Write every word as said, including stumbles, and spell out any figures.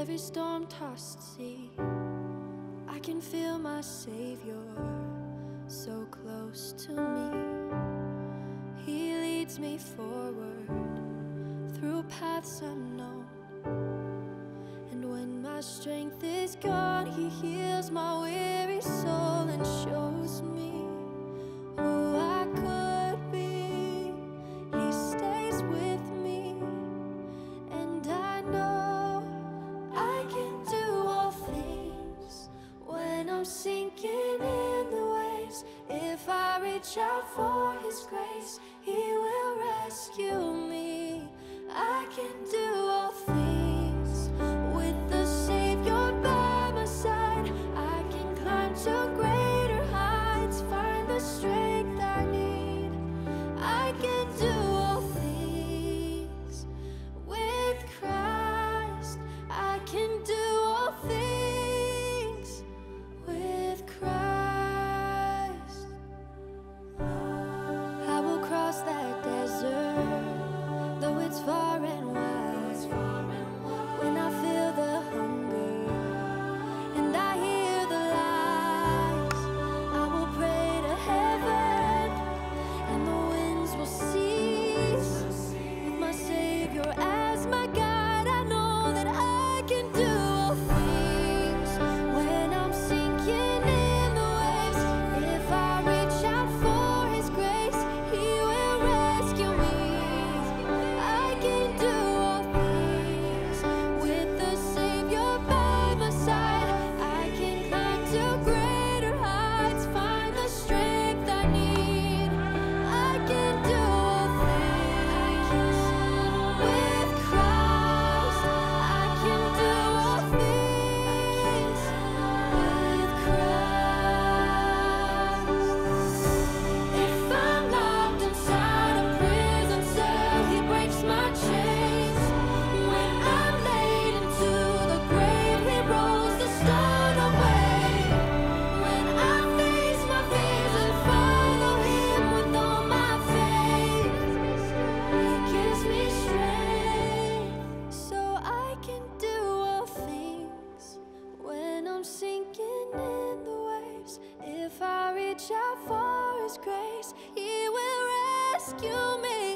every storm-tossed sea. I can feel my Savior so close to me. He leads me forward through paths unknown, and when my strength is gone, He heals my weary soul and shows me who I could be. He stays with me, and I know I can do all things when I'm sinking in the waves. If I reach out for His grace, He will rescue me. I can do all things with the Savior by my side. I can climb to greater heights, find the strength I need. I can do all things with Christ. I can do all things with Christ. I will cross that desert, though it's far and wide. When I feel the hunger and I hear the lies, I will pray to heaven and the winds will cease. With my Savior as my guide, I know that I can do all things when I'm sinking in the waves. If I reach out for His grace, He will rescue me. I can do all things with the Savior by my side. I can climb to greater heights, find the strength I need. I can do all things with Christ. I can do all things with Christ. If I'm locked inside a prison cell, He breaks my chains. When I'm laid into the grave, He rolls the stone away. When I face my fears and follow Him with all my faith, He gives me strength so I can do all things when I'm sinking in the waves. If I reach out for His grace, He will rescue me.